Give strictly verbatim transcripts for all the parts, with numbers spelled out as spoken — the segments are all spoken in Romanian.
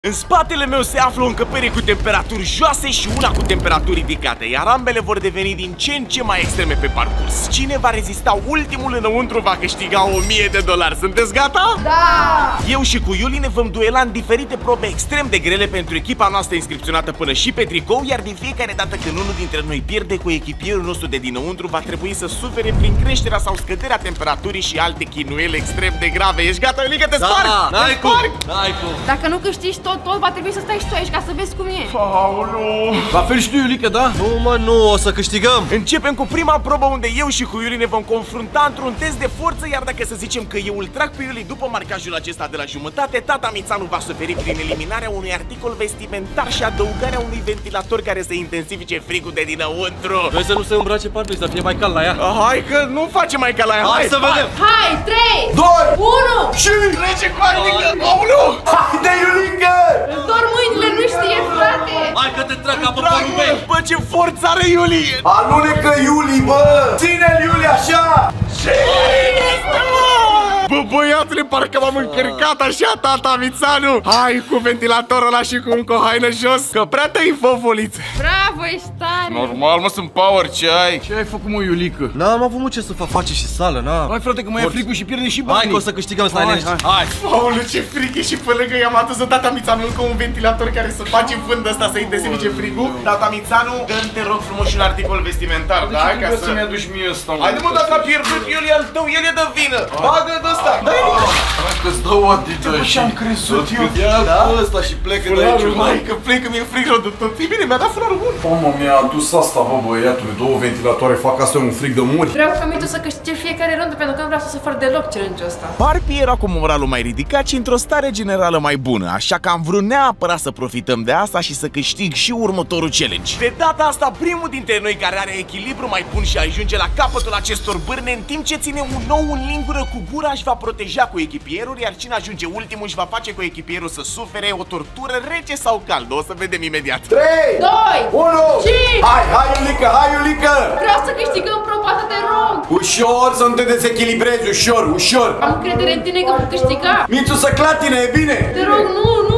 În spatele meu se află o încăpere cu temperaturi joase și una cu temperaturi ridicate, iar ambele vor deveni din ce în ce mai extreme pe parcurs. Cine va rezista ultimul înăuntru va câștiga o mie de dolari. Sunteți gata? Da! Eu și cu Iuli ne vom duela în diferite probe extrem de grele pentru echipa noastră inscripționată până și pe tricou, iar de fiecare dată când unul dintre noi pierde cu echipierul nostru de dinăuntru, va trebui să sufere prin creșterea sau scăderea temperaturii și alte chinuieli extrem de grave. Ești gata, Iulica? Te sparg! Da, n-ai cum! N-ai cum! Dacă nu câștigi tot, tot, va trebui să stai și tu aici ca să vezi cum e. Aoleu! La fel și tu, Iulica, da? Nu, mă, nu, o să câștigăm! Începem cu prima probă unde eu și cu Iuli ne vom confrunta într-un test de forță, iar dacă să zicem că eu îl trag pe Iuli după marcajul acesta de la jumătate, tata Mițanu va suferi prin eliminarea unui articol vestimentar și adăugarea unui ventilator care să intensifice frigul de dinăuntru. Vrei să nu se îmbrace partea, să fie mai cald la ea? Hai că nu face mai ca la ea. Hai, hai să hai. vedem! Hai, trei, doi, unu și trece cu adică! Aoleu! Haide, Iulica! Doar mâinile nu știe, frate! Hai că te trag ca pe porumbei! Bă, ce forță are Iuli! Alunecă Iuli, bă! Ține-l Iuli așa! Ce este, mă? Bă, băiatule, parcă m-am încărcat așa, tata Mițanu! Hai cu ventilatorul ăla și cu încă o haină jos, că prea te-ai făfoliță! Bravo, ești tare! Normal, mă, sunt power, ce ai? Ce ai făcut, mă, Iulică? N-am avut mult ce să fac, face și sală, n-am. Hai, frate, că mai e fricul și pierde și banii. Hai că o să câștigăm, stai liniște. Hai! Aoleu, ce frig e și pe lângă i-am adus tata Mițanu încă un ventilator care să face vânt ăsta să intensifice frigul. Tata Mițanu, dă-mi, te rog frumos, și un articol vestimentar, da? Ca să mi aduci mie ăsta. Haide, mă, dacă a pierdut el, e al tău, el e de vină. Bagă de ăsta. Hai că-ți dau o adită și... Ce-am crezut eu? Ia ăsta și plecă de aici. Hai că plecă, mi-e frig rău de tot. E bine, mi-a dat fularul bun. Mamă, mi-a adus asta, bă, băiatule, două ventilatoare, fac asta un frig de muri. Vreau ca Mitu să câștige fiecare rundă pentru că nu vreau să sufăr deloc challenge-ul ăsta. Barbie era cu moralul mai ridicat și într-o stare generală mai bună, așa că am vrut neapărat să profităm de asta și să câștig și următorul challenge. De data asta, primul dintre noi care are echilibru mai bun și ajunge la capătul acestor bârne, în timp ce ține un ou în lingură cu gura, își va proteja cu echipierul, iar cine ajunge ultimul își va face cu echipierul să sufere o tortură rece sau caldă. O să vedem imediat. trei, doi, unu, cinci. Hai, hai, Iulica, hai, Iulica! Vreau să câștigăm proba, te rog! Ușor, să nu te dezechilibrezi, ușor, ușor! Am încredere în tine că vom câștiga! Mițu să clatine, e bine! Te rog, nu, nu!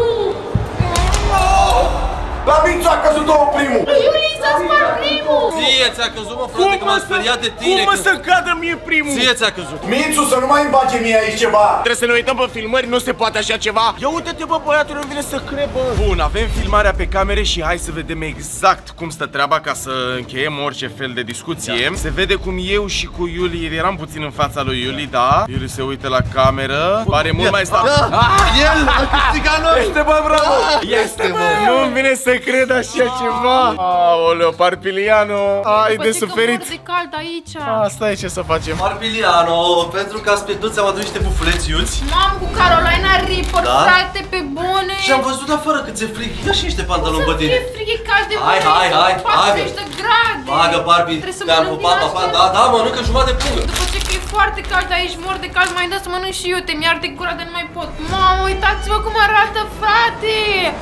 La Mițu a căzut două primul! Iuli, s-a spart primul! Ție ți-a căzut, mă, frate, că m-am speriat de tine. Cum mă să cadă mie primul? Ție ți-a căzut. Mițu, să nu mai îmi bage mie aici ceva! Trebuie să ne uităm pe filmări, nu se poate așa ceva. Ia uite-te, bă, băiatul, nu vine să cred, bă. Bun, avem filmarea pe camere și hai să vedem exact cum stă treaba ca să încheiem orice fel de discuție. Da. Se vede cum eu și cu Iuli eram puțin în fața lui Iuli, da? Iuli se uită la cameră, pare mult mai stabil. El a câștigat noi! Este, bă, bravo! Este, bă! Nu-mi vine să cred așa ceva. Aoleu, Parpiliano, ai de suferit. Bă, ce cald aici. Asta e, ce să facem. Parpiliano, pentru că ați pierdut, ți-am adus niște bufuleți iuți. Mamă, cu Carolina Reaper, Da? frate, pe bune. Și am văzut afară cât se frig. Ia și niște pantaloni pe tine. Ce frig e cald de Hai, hai, hai, patruzeci de grade. Bagă, Barbie, Trebuie să te-am mănânc pupat, din papa. astea. Da, da, mănâncă jumătate de pungă. După ce că e foarte cald aici, mor de cald, mai dă să mănânc și eu, te mi-arde gura de nu mai pot. Mamă, uitați-vă cum arată, frate.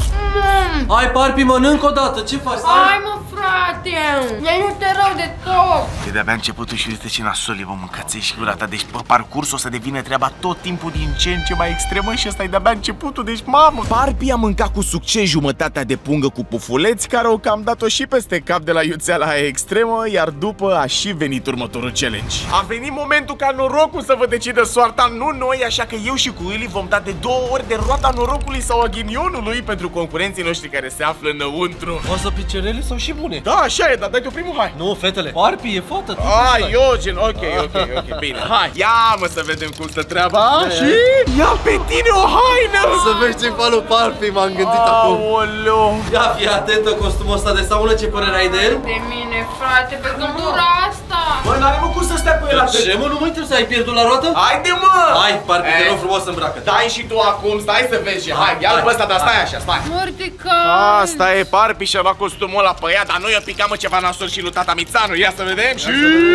Mm. Hai, Barbie, mănânc o dată. Ce faci? Hai, mă, frate. E iute rău de tot. E de-abia începutul și uite ce nasol e, bă, mâncați-și gura ta. Deci, pe parcurs o să devină treaba tot timpul din ce în ce mai extremă și ăsta e de-abia începutul, deci, mamă! Barbie a mâncat cu succes jumătatea de pungă cu pufuleți, care o cam dat-o și peste cap de la iuțeala aia extremă, iar după a și venit următorul challenge. A venit momentul ca norocul să vă decidă soarta, nu noi, așa că eu și cu Iuli vom da de două ori de roata norocului sau a ghinionului pentru concurenții noștri care se află înăuntru. O să picerele sau și bune? Da, așa e, dar dai tu primul, hai! Nu, fetele. Barbie e fată. Ah, eu gen, ok, ok, ok, bine. Hai, ia mă să vedem cum stă treaba. Și ia pe tine o haină. Să vezi ce fac lui Barbie, m-am gândit acum. Aoleu. Ia, fii atentă, costumul ăsta de saună, ce părere ai de el? De mine, frate, pe gândura asta. Băi, n-are mă cum să stai cu el atât. Ce, mă, nu mă interesează, ai pierdut la roată? Haide, mă. Hai, Barbie, te rog frumos, îmbracă. Dai și tu acum, stai să vezi. Hai, ia-l pe ăsta, dar stai așa, stai. Mor de cald. Asta e, Barbie și-a luat costumul ăla pe ea, dar noi o picam ceva nasol și lui tata Mițanu. Ia să vedem. Și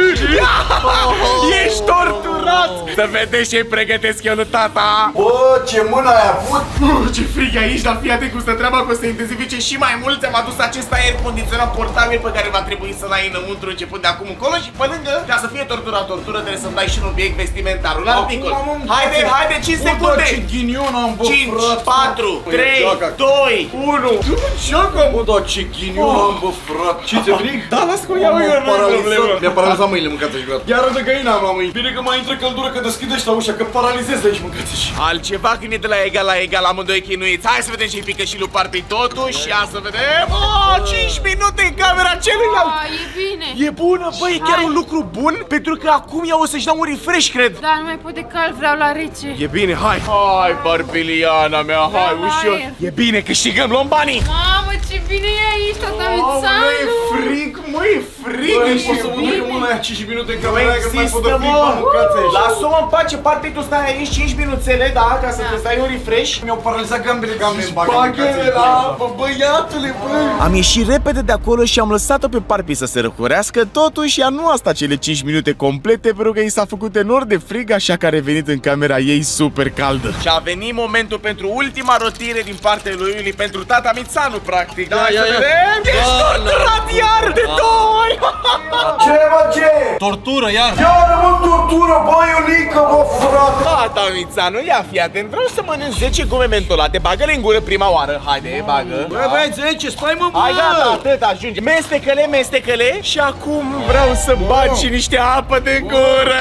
ești torturat. Să vedeți ce-i pregătesc eu lui tata. Bă, ce mână ai avut? Uh, ce frig e aici, dar fii atent cum stă treaba, că o să intensifice și mai mult. Ți-am adus acest aer condiționat portabil pe care va trebui să-l ai înăuntru începând de acum încolo și pe lângă, ca să fie tortura, tortură, trebuie să-mi dai și un obiect vestimentar, un articol. Haide, haide, cinci secunde. Ce ghinion am, bă, cinci, frate. patru, trei, doi, unu. Joacă, bă, da, ce ghinion am, bă, frate. Ce ți-e fric? Da, las că iau eu, nu e problemă. Mi-a paralizat mâinile, mâncați-și gata. Iar de găina am la mâini. Bine că mai intră căldură, că deschide ăștia ușa, că paralizez aici, mâncați-și. Altceva când e de la egal la egal, amândoi chinuiți. Hai să vedem ce-i pică și lui Parpi totuși. Ia să vedem. Oh, cinci minute în camera celuilalt. Ah, e bine. E bună, băi, e chiar un lucru bun, pentru că acum ea o să-și dau un refresh, cred. Da, nu mai pot de cald, vreau la rece. E bine, hai. Hai, Barbiliana mea, hai, Da, ușor. aer. E bine, câștigăm, luăm banii. Mamă, ce bine e aici, tata Mă, e Mițanu. frig, mă, e frig. Băi, și poți să e mănânc bine. mâna aia cinci minute în Nu camera aia, că nu mai pot de există, fric, mă. mă, mâncați-și. Lasă-mă în pace, Parpi, tu stai aici cinci minuțele, da, ca să te stai un refresh. Mi-au paralizat gambele, gambele în bagă, Bagă-le la apă, băiatule, băi. Am ieșit repede de acolo și am lăsat-o pe Parpi să se răcorească. Totuși, ea nu a stat cele cinci minute complete, pentru că i s-a făcut enorm de frig, așa că a revenit în camera ei super caldă. Și a venit momentul pentru ultima rotire din partea lui Iuli, pentru tata Mițanu, practic. Da, ia, să ia. vedem. Ești Da, torturat iar de două ori. Ce, mă, ce? Tortură, iar! Iară, mă, tortură, bă, Iulică, bă, frate! Tata Mițanu, ia fii atent, vreau să mănânc zece gome mentolate. Bagă-le în gură prima oară. Haide, bagă. Bă, băi, zece, stai mă, bă! Hai, gata, atât, ajunge. Mestecăle, mestecăle. Și acum vreau să bag și niște apă de gură.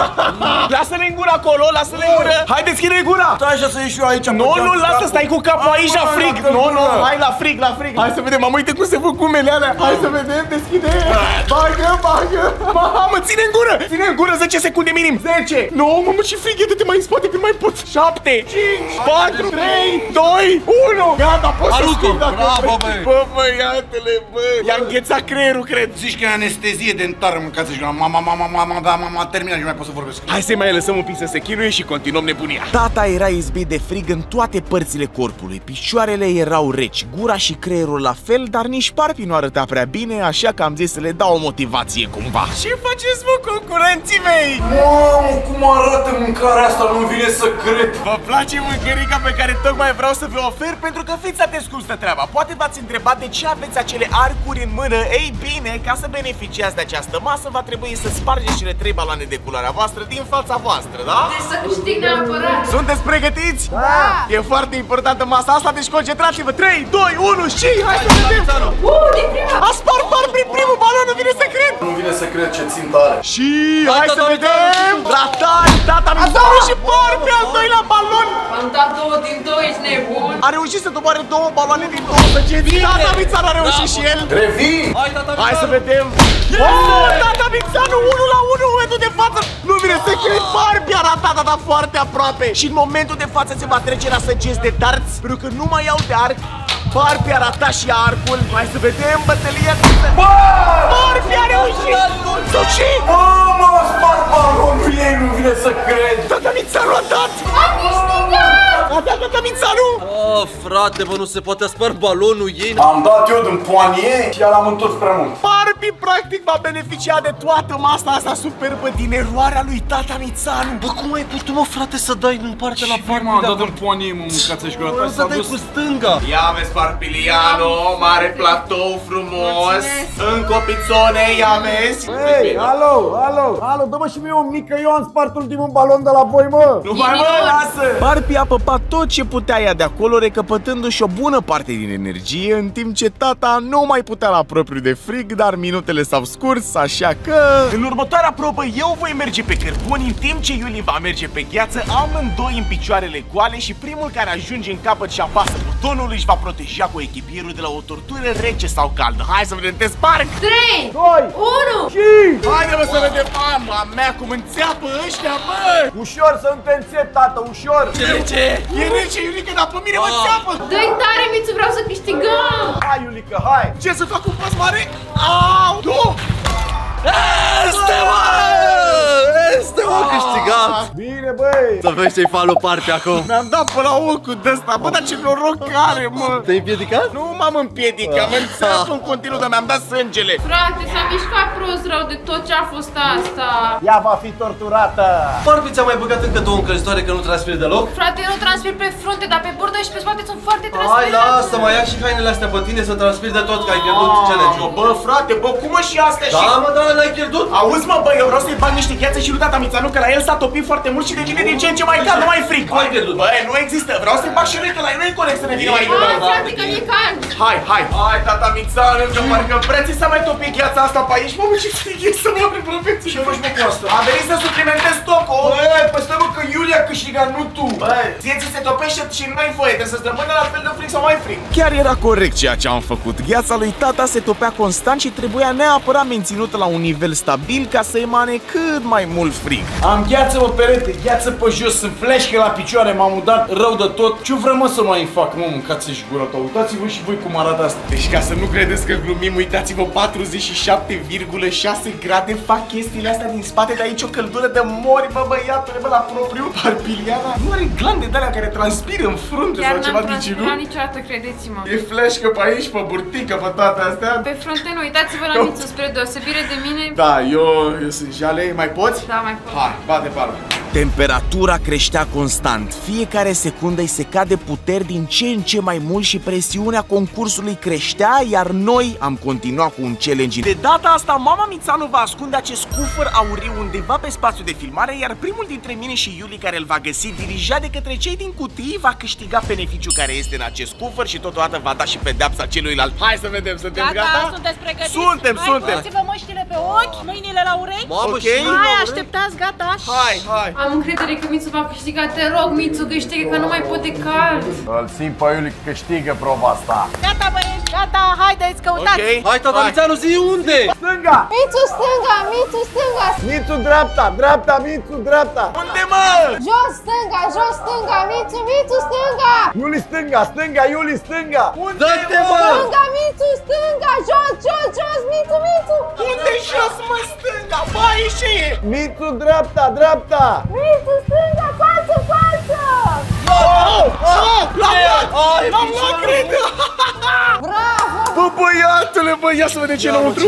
Lasă-le în gură acolo, lasă-le în gură. Hai, deschide gura. Stai așa să ieși eu aici. Nu, nu, lasă, stai cu capul aici la frig. Nu, nu, hai la frig, la frig. Hai să vedem, mamă, uite cum se fac gumele alea. Hai să vedem, deschide. Bagă, bagă. Mamă, ține în gură. Ține în gură zece secunde minim. zece. Nu, mamă, ce frig e, dă-te mai în spate când mai pot. șapte, cinci, patru, trei, doi, unu. Gata, poți să Arucă, schimbi dacă bravo, vrei. bă. Bă, băiatele, bă. I-a înghețat creierul, cred. Zici că e anestezie dentară, mâncați-și gura. Mama, mama, mama, mama, mama, terminat și nu mai pot să vorbesc. Hai să mai lăsăm un pic să se chinuie și continuăm nebunia. Tata era izbit de frig în toate părțile corpului. Picioarele erau reci, gura și creierul la fel, dar nici Parpi nu arăta prea bine, așa că am zis să le dau o motivație cumva. Ce faceți, mă, concurenții mei? Mamă, cum arată mâncarea asta, nu vine să cred. Vă place mâncărica pe care tocmai vreau să vă ofer? Pentru că fiți atenți cum stă treaba. Poate v-ați întrebat de ce aveți acele arcuri în mână. Ei bine, ca să beneficiați de această masă, va trebui să spargeți cele trei baloane de culoarea voastră din fața voastră, da? Deci să câștig neapărat. Sunteți pregătiți? Da. E foarte importantă masa asta, deci concentrați-vă. trei, doi, unu și hai să vedem. Uh, din prima. A spart Parpi primul balon, nu vine să cred. Nu vine să cred ce țin tare. Și Hai, hai să tata, vedem. Ratari, tata Mițanu și Parpi al doilea balon. Am dat două din două, ești nebun. A reușit să doboare două baloane din două săgeți. Tata Mițanu a reușit și el. Revin! Hai, tata, Hai să vedem. Oh, tata Mițanu, unu la unu, momentul de față. Nu vine să cred, Parpi a ratat, dar foarte aproape. Și în momentul de față se va trece la săgeți de darți, pentru că nu mai iau de arc. Parpi a ratat și arcul. Hai să vedem bătălia. Parpi a reușit. Sau ce? Mamă, a spart balonul ei, nu vine să cred. Tata Mițanu a dat. Am câștigat. A dat tata Mițanu. Oh, frate, bă, nu se poate spart balonul ei. Am dat eu din poanie și iar am întors prea mult. Parpi practic va beneficia de toată masa asta superbă din eroarea lui tata Mițanu. Bă, cum ai putut, mă, frate, să dai în partea la Parpi? M-am dat în poanie, mă, mâncați-și gura. Bă, să dai cu stânga. Ia vezi, Parpiliano, mare platou frumos. Încă o pizzone, ia vezi. Hei, alo, alo, alo, dă-mă și mie o mică, eu am spart ultimul balon de la voi, mă. Nu mai mă, lasă! Parpi a păpat tot ce putea ea de acolo, recăpătându-și o bună parte din energie, în timp ce tata nu mai putea la propriu de frig, dar minutele s-au scurs, așa că... În următoarea probă eu voi merge pe cărbuni, în timp ce Iuli va merge pe gheață, amândoi în picioarele goale și primul care ajunge în capăt și apasă butonul își va proteja cu echipierul de la o tortură rece sau caldă. Hai să vedem, te sparg! trei, Doi, unu. cinci. Haide, mă, să vedem! Mama mea, cum înțeapă ăștia, bă! Ușor să nu te înțep, tată, ușor. E rece! E rece, Iulica, dar pe mine mă înțeapă! Dă-i tare, Mițu, vreau să câștigăm. Hai, Iulica, hai. Ce să fac cu pas mare? Au! Nu! Este, mă! Este, mă, câștigat! Bine, bine, băi! Să vezi ce-i falul Parpi acum. Mi-am dat pe la ocul de ăsta, bă, dar ce noroc are, mă! Te-ai împiedicat? Nu m-am împiedicat, m-am înțeles în continuu, dar mi-am dat sângele. Frate, s-a mișcat prost rău de tot ce a fost asta. Ea va fi torturată! Parpi ți-a mai băgat încă două încălzitoare că nu transpiri deloc? Frate, eu nu transpir pe frunte, dar pe bordă și pe spate sunt foarte Hai, transpirate. lasă, mai ia și hainele astea pe tine să transpiri de tot, că ai pierdut challenge-ul. Bă, frate, bă, cum mă și astea și... Da, mă, dar n-ai pierdut? Auzi, mă, bă, eu vreau să-i bag niște gheață și lui tata Mițanu, că la el s-a topit foarte mult și devine din ce în ce mai cald, nu mai frig. Ai pierdut. Bă, nu există, vreau să-i bag și lui, că la el nu e corect să ne vină mai Hai, cald. frate, că mi-e cald. Hai, hai, hai, tata Mițanu, că parcă preții să mai topi gheața asta pe aici, mă, și frig e să mă priproveți. Ce faci, mă, cu asta? A venit să suplimentez stocul. Băi, păi stai, mă, că Iulia a câștigat, nu tu! Bă, ție ți se topește și nu ai voie, trebuie să-ți rămână la fel de frig sau mai frig. Chiar era corect ceea ce am făcut. Gheața lui tata se topea constant și trebuia neapărat menținută la un nivel stabil ca să emane cât mai mult frig. Am gheață pe perete, gheață pe jos, sunt fleșche la picioare, m-am udat rău de tot. Ce vreau, mă, să mai fac? Mă, mâncați-și gura ta, uitați-vă și voi cum arată asta. Deci ca să nu credeți că glumim, uitați-vă, patruzeci și șapte virgulă șase grade fac chestiile astea din spate, de aici o căldură de mori, bă, băiatule, bă, la propriu. Parpiliana nu are glande de alea care transpiră în frunte Chiar sau ceva n-am de genul. transpirat niciodată, credeți-mă. E fleșcă pe aici, pe burtică, pe toate astea. Pe frunte nu, uitați-vă la Mițu, spre deosebire de mine. Da, eu, eu sunt jale, mai poți? Da, mai pot. Hai, bate palma. Temperatura creștea constant. Fiecare secundă îi se cade puteri din ce în ce mai mult și presiunea concursului creștea, iar noi am continuat cu un challenge. De data asta, mama Mițanu va ascunde acest cufăr auriu undeva pe spațiul de filmare, iar primul dintre mine și Iuli, care îl va găsi, dirijat de către cei din cutii, va câștiga beneficiul care este în acest cufăr și totodată va da și pedeapsa celuilalt. Hai să vedem, suntem gata? Gata, sunteți pregătiți? Suntem, Hai, suntem. puneți-vă măștile pe ochi, mâinile la urechi. Mamă, Ok. și Hai, așteptați, gata. Hai, hai. Am încredere că Mițu va câștiga, te rog, Mițu, câștigă, că nu mai pot de cald. Îl simt pe Iuli că câștigă proba asta. Gata, băieți, gata, haideți, căutați. Ok. Hai, tata Mițanu, zi unde? Stânga! Mițu stânga, Mițu stânga, Mițu dreapta, dreapta, Mițu dreapta! Unde, mă? jos stânga, jos stânga, Mițu, Mițu stânga, Iuli stânga, stânga, Iuli stânga! Dă-te, mă! stânga, Mițu stânga, jos, jos, jos, Mițu, Mițu, Unde jos, mă, stânga? Bă, aici ce e? Mițu dreapta, dreapta! Mițu stânga, față, față. Oh, oh, l-am luat! Ai, L-am luat, cred! Bravo. Bă, băiatule, bă, ia să vedem ce e înăuntru.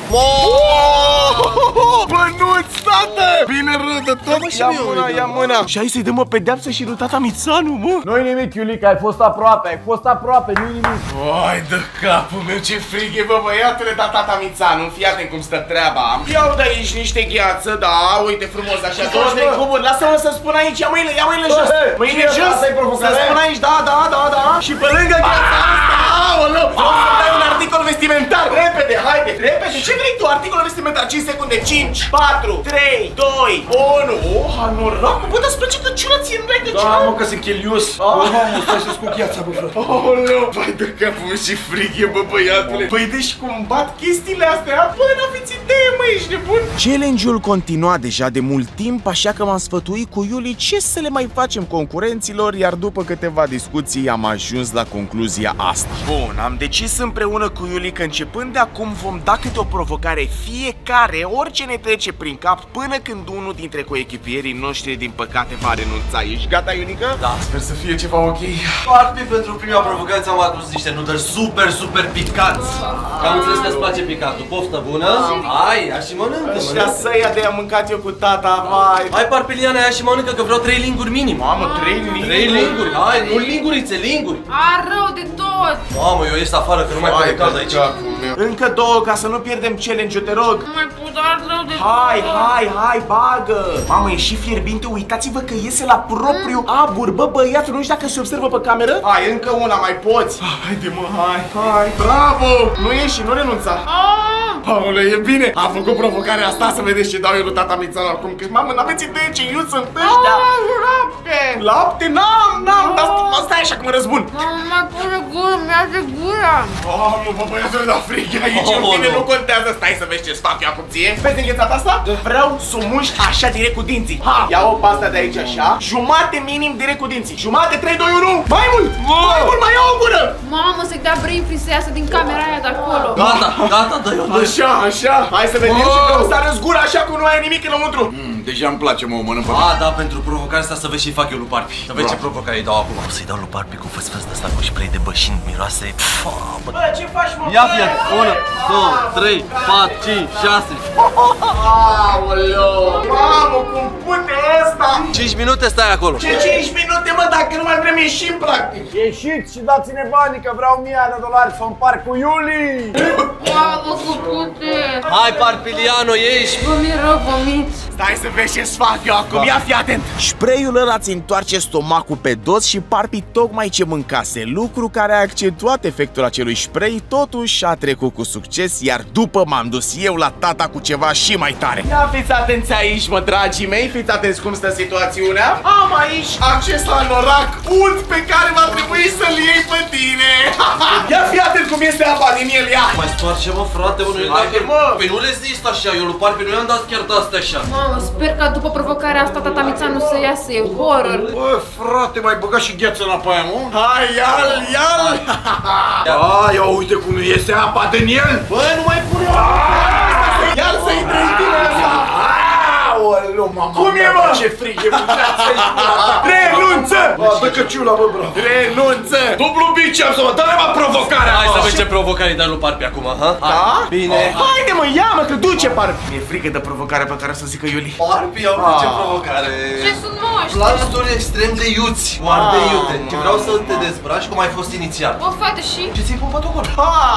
Bănuți, tată! Bine râdă tot! Ia mâna, ia mâna! Și hai să-i dăm o pedeapsă și lui tata Mițanu, mă! Nu-i nimic, Iulica, ai fost aproape, ai fost aproape, nu-i nimic. Hai de capul meu, ce frig e, bă, băiatule, da, tata Mițanu, fii atent cum stă treaba. Iau de aici niște gheață, da, uite frumos, așa, două de cuburi, lasă-mă să spun aici, ia mâinile, ia mâinile jos, mâinile ce jos, asta e provocare? să spun aici, da, da, da, da, și pe lângă gheața asta, aoleu, vreau să dai un articol vestimentar, repede, haide, repede, ce vrei tu, articol vestimentar, cinci secunde, cinci, patru, trei, doi, unu, oh, hanorac, bă, dar-ți place că ciula ție în regă, Da, mă, că sunt chelios. Bă, mamă, stai să-ți cu gheața, bă, frate. Aoleu, băi de capul meu, și frig e, bă, băiatule. Băi, deci cum bat chestiile astea, bă, n-aveți idee, mă, ești nebun. Challenge-ul continua deja de mult timp, așa că m-am sfătuit cu Iuli ce să le mai facem concurenților, iar după câteva discuții am ajuns la concluzia asta. Bun, am decis împreună cu Iuli că începând de acum vom da câte o provocare fiecare, orice ne trece prin cap, până când unul dintre coechipierii noștri, din păcate, va renunța. Ești gata, Iulica? Da. Sper să fie ceva ok. Parpi, pentru prima provocare ți-am adus niște nudări super, super picanți. Că am înțeles că îți place picantul. Poftă bună. Hai, ia și mănâncă. Ăștia să-ia de-a mâncat eu cu tata, vai. Hai, Parpiliana, ia și mănâncă că vreau trei linguri minim. Mamă, trei linguri. Trei linguri, hai, nu lingurițe, linguri. A, rău de tot. Mamă, eu ies afară că nu mai pot de cald aici. Încă două ca să nu pierdem challenge-ul, te rog. Nu mai pot, dar rău de Hai, tot. hai, hai, bagă! Mamă, e și fierbinte, uitați-vă că iese la propriu abur. Bă, băiatul, nu știu dacă se observă pe cameră? Hai, încă una, mai poți. Haide, mă, hai, hai. Bravo! Nu ieși, nu renunța. Ah! Paule, e bine. Am făcut provocarea asta, să vedeți ce dau eu lui tata Mițanu acum. Că, mamă, n-aveți idee ce iuți sunt ăștia. Lapte! Lapte? N-am, n-am, dar stai așa că mă răzbun. Nu mai pot de gură, mi-arde gura. Mamă, bă, băiatule, dar frig e aici, în Oh, fine, nu. nu contează. Stai să vezi ce-ți fac eu acum ție. Vezi înghețata asta? Vreau să o muști așa direct cu dinții. Ha! Ia-o pe asta de aici așa. Jumate minim direct cu dinții. Jumate, trei, doi, unu. Mai mult! Mai mult, mai ia o gură! Mamă, să-i dea brain freeze să iasă din camera aia de acolo. Gata, gata, dă-i-o, dă-i. Așa, așa. Hai să vedem și că o să arăți gura așa cum nu ai nimic înăuntru. Mm, deja îmi place, mă, mănânc pe mine. A, da, pentru provocarea asta să vezi ce fac eu lui Parpi. Să vezi ce provocare îi dau acum. O să-i dau lui Parpi cu făsfăs de ăsta cu spray de bășin, miroase. Bă, ce faci, mă? Ia fie, unu, doi, trei, patru, cinci, șase. Aoleo! Mamă, cum pute ăsta! cinci minute stai acolo. Ce cinci minute, mă, dacă nu mai vrem ieșim, practic. Ieșiți și dați-ne banii că vreau mie de dolari să împart cu Iuli! Mamă, cu pute! Hai, Parpiliano, ieși! Bă, mi-e rău, vomit. Stai să vezi ce-ți fac eu acum, ia fi atent. Spray-ul ăla ți întoarce stomacul pe dos și Parpi tocmai ce mâncase, lucru care a accentuat efectul acelui spray, totuși a trecut cu succes, iar după m-am dus eu la tata cu ceva și mai tare. Ia fiți atenți aici, mă, dragii mei, fiți atenți cum stă situațiunea. Am aici acces la norac ud pe care va trebui să-l iei pe tine. Ia fi atent cum este apa din el, ia. Mai stoarce, mă, frate, mă, nu e Haide, dacă... mă. Păi nu rezist așa, eu lui Parpi nu i-am dat chiar de-astea așa. Mamă, sper că după provocarea asta tata Mițanu să iasă, e horror. Bă, frate, mai băgat și gheață înapoi aia, mă? Hai, ia-l, ia-l. A, ia uite cum iese apa din el. Bă, nu mai pune ia-l să intre în tine ăsta. Aoleu, mama. Cum e, mă? Ce frig e, mă, renunță! Bă, dă căciula, bă, bravo. Renunță. Dublu biceps, mă, dă-le, mă, provocarea. Hai să mă. vedem ce provocare îi dai lui Parpi acum, ha? Da? Bine. Haide, mă, ia, mă, că duce, Parpi. Mi-e frică de provocarea pe care o să zică Iuli. Parpi, au ah. ce provocare. Ce sunt moști? Plasturi extrem de iuți, foarte iute. Ce vreau să te dezbraci cum ai fost inițial. O fată și... Ce ții pupat acolo?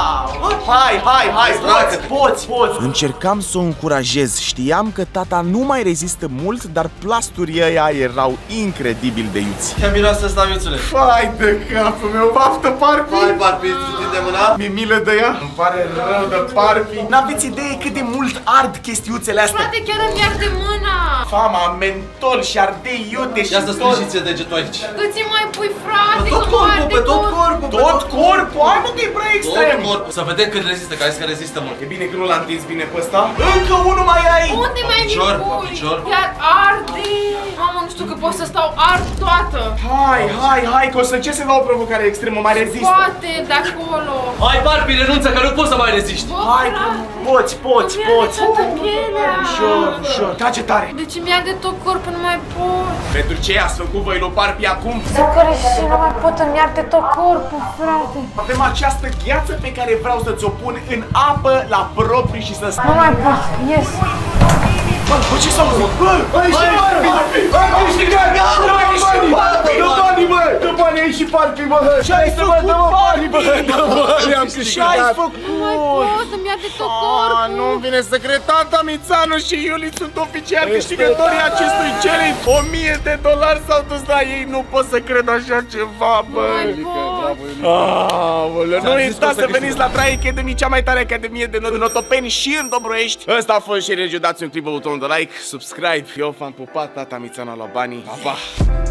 Hai, hai, hai, poți, Stracă-te. poți, poți. Încercam să o încurajez. Știam că tata nu mai rezistă mult, dar plasturii ăia erau incredibil de iuți. Ia miroasă ăsta, mițule. Hai de capul meu, baftă, Parpi. Hai, Parpi, ți de mâna. Mi-e milă de ea. Îmi pare rău de Parpi. N-aveți idee cât de mult ard chestiuțele astea. Frate, chiar îmi arde mâna. Fama, mentol și ardei iute și Ia să tot. sprijiți degetul aici. Cât-ți mai pui, frate, Pe tot că mă corpul, arde pe tot tot. corpul. pe Tot corpul? Hai, mă, că e prea extrem. Tot corpul. Să vedem cât rezistă, că ai zis că rezistă mult. E bine că nu l-am întins bine pe ăsta. Încă unul mai ai. Unde mai mi Picior, pui? picior. Chiar arde. Mamă, nu știu că pot să stau ard toată. Hai, hai, hai, că o să încerc să dau o provocare extremă, mai rezistă. Poate de acolo. Hai, Parpi, renunță că nu poți să mai reziști. Bă, Hai, că frate, poți, poți, mi-arde poți. toată pielea. Ușor, ușor. Trage tare. Deci mi-arde tot corpul, nu mai pot. Pentru ce ați făcut voi lui Parpi acum? Să care și nu mai pot, îmi arde tot corpul, frate. Avem această gheață pe care vreau să ți-o pun în apă la propriu și să Nu stai. mai pot, ies. Bă, bă, ce s-a auzit? Bă, Hai și Parpi! Hai câștigat! Dă banii! Dă banii, bă! Dă banii aici și Parpi, bă! Ce ai făcut, Parpi, bă! Dă banii, am Ce ai câștigat! făcut? Nu mai pot, îmi arde tot Ah, corpul. nu-mi vine să cred, tata Mițanu și Iuli sunt oficial câștigătorii acestui challenge. O mie de dolari s-au dus la ei, nu pot să cred așa ceva, bă. Nu mai pot. Aoleu, nu uitați să veniți la Trai Academy, cea mai tare academie de not- notopeni și în Dobroiești. Ăsta a fost și Regiu, dați un clip, butonul de like, subscribe. Eu v-am pupat, tata Mițanu la banii. Pa, pa!